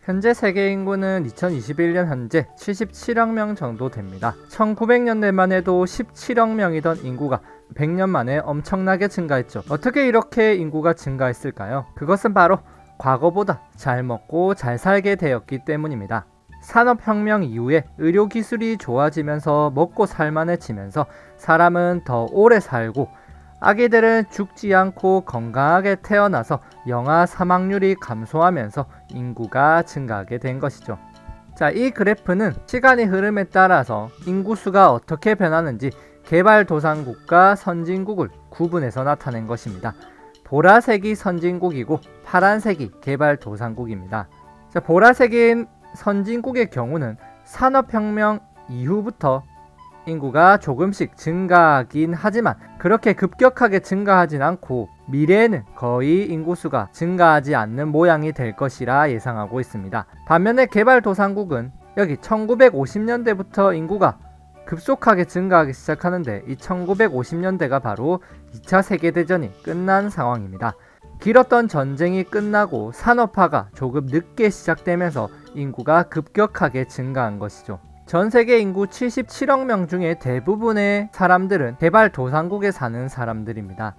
현재 세계 인구는 2021년 현재 77억 명 정도 됩니다. 1900년대만 해도 17억 명이던 인구가 100년 만에 엄청나게 증가했죠. 어떻게 이렇게 인구가 증가했을까요? 그것은 바로 과거보다 잘 먹고 잘 살게 되었기 때문입니다. 산업혁명 이후에 의료기술이 좋아지면서 먹고 살만해지면서 사람은 더 오래 살고 아기들은 죽지 않고 건강하게 태어나서 영아 사망률이 감소하면서 인구가 증가하게 된 것이죠. 자, 이 그래프는 시간의 흐름에 따라서 인구수가 어떻게 변하는지 개발도상국과 선진국을 구분해서 나타낸 것입니다. 보라색이 선진국이고 파란색이 개발도상국입니다. 자, 보라색인 선진국의 경우는 산업혁명 이후부터 인구가 조금씩 증가하긴 하지만 그렇게 급격하게 증가하진 않고 미래에는 거의 인구수가 증가하지 않는 모양이 될 것이라 예상하고 있습니다. 반면에 개발도상국은 여기 1950년대부터 인구가 급속하게 증가하기 시작하는데 이 1950년대가 바로 2차 세계대전이 끝난 상황입니다. 길었던 전쟁이 끝나고 산업화가 조금 늦게 시작되면서 인구가 급격하게 증가한 것이죠. 전 세계 인구 77억 명 중에 대부분의 사람들은 개발도상국에 사는 사람들입니다.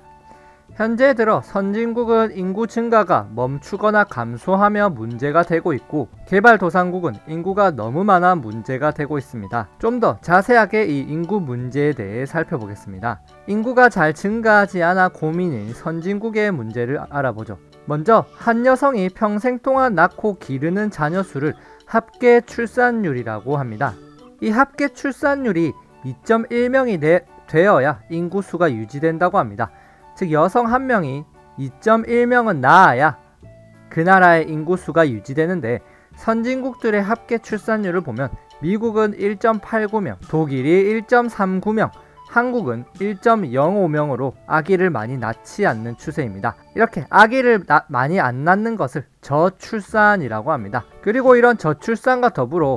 현재 들어 선진국은 인구 증가가 멈추거나 감소하며 문제가 되고 있고 개발도상국은 인구가 너무 많아 문제가 되고 있습니다. 좀 더 자세하게 이 인구 문제에 대해 살펴보겠습니다. 인구가 잘 증가하지 않아 고민인 선진국의 문제를 알아보죠. 먼저 한 여성이 평생 동안 낳고 기르는 자녀 수를 합계 출산율이라고 합니다. 이 합계 출산율이 2.1명이 되어야 인구수가 유지된다고 합니다. 즉 여성 한 명이 2.1명은 낳아야 그 나라의 인구수가 유지되는데 선진국들의 합계 출산율을 보면 미국은 1.89명, 독일이 1.39명, 한국은 1.05명으로 아기를 많이 낳지 않는 추세입니다. 이렇게 아기를 많이 안 낳는 것을 저출산이라고 합니다. 그리고 이런 저출산과 더불어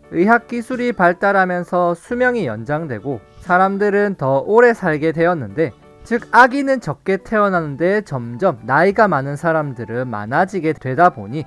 의학기술이 발달하면서 수명이 연장되고 사람들은 더 오래 살게 되었는데 즉 아기는 적게 태어나는데 점점 나이가 많은 사람들은 많아지게 되다 보니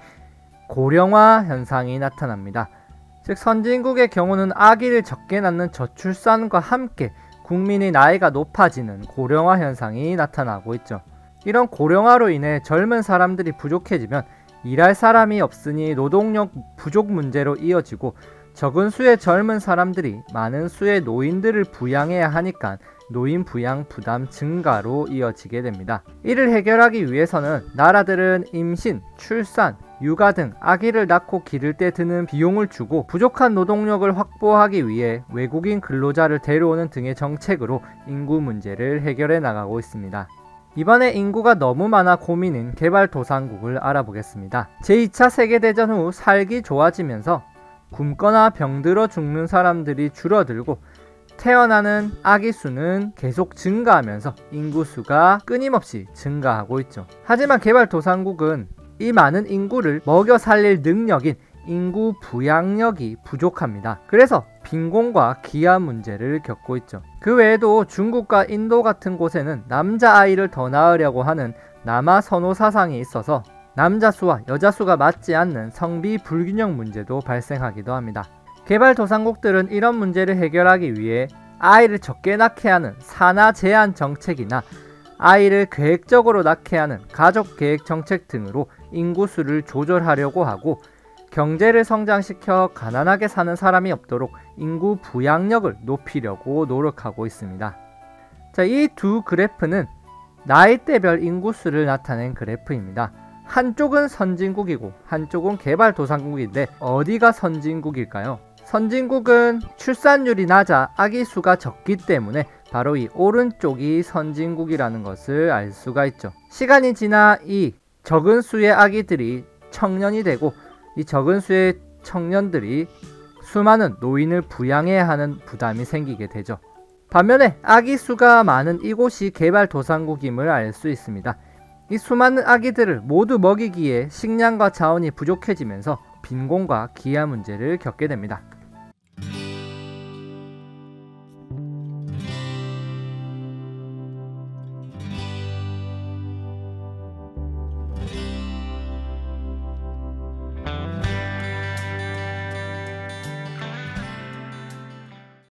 고령화 현상이 나타납니다. 즉 선진국의 경우는 아기를 적게 낳는 저출산과 함께 국민의 나이가 높아지는 고령화 현상이 나타나고 있죠. 이런 고령화로 인해 젊은 사람들이 부족해지면 일할 사람이 없으니 노동력 부족 문제로 이어지고 적은 수의 젊은 사람들이 많은 수의 노인들을 부양해야 하니까 노인 부양 부담 증가로 이어지게 됩니다. 이를 해결하기 위해서는 나라들은 임신, 출산, 육아 등 아기를 낳고 기를 때 드는 비용을 주고 부족한 노동력을 확보하기 위해 외국인 근로자를 데려오는 등의 정책으로 인구 문제를 해결해 나가고 있습니다. 이번에 인구가 너무 많아 고민인 개발도상국을 알아보겠습니다. 제2차 세계대전 후 살기 좋아지면서 굶거나 병들어 죽는 사람들이 줄어들고 태어나는 아기 수는 계속 증가하면서 인구수가 끊임없이 증가하고 있죠. 하지만 개발도상국은 이 많은 인구를 먹여 살릴 능력인 인구 부양력이 부족합니다. 그래서 빈곤과 기아 문제를 겪고 있죠. 그 외에도 중국과 인도 같은 곳에는 남자아이를 더 낳으려고 하는 남아 선호 사상이 있어서 남자 수와 여자 수가 맞지 않는 성비 불균형 문제도 발생하기도 합니다. 개발도상국들은 이런 문제를 해결하기 위해 아이를 적게 낳게 하는 산하 제한 정책이나 아이를 계획적으로 낳게 하는 가족계획 정책 등으로 인구수를 조절하려고 하고 경제를 성장시켜 가난하게 사는 사람이 없도록 인구 부양력을 높이려고 노력하고 있습니다. 자, 이 두 그래프는 나이대별 인구수를 나타낸 그래프입니다. 한쪽은 선진국이고 한쪽은 개발도상국인데 어디가 선진국일까요? 선진국은 출산율이 낮아 아기 수가 적기 때문에 바로 이 오른쪽이 선진국이라는 것을 알 수가 있죠. 시간이 지나 이 적은 수의 아기들이 청년이 되고 이 적은 수의 청년들이 수많은 노인을 부양해야 하는 부담이 생기게 되죠. 반면에 아기 수가 많은 이곳이 개발도상국임을 알 수 있습니다. 이 수많은 아기들을 모두 먹이기에 식량과 자원이 부족해지면서 빈곤과 기아 문제를 겪게 됩니다.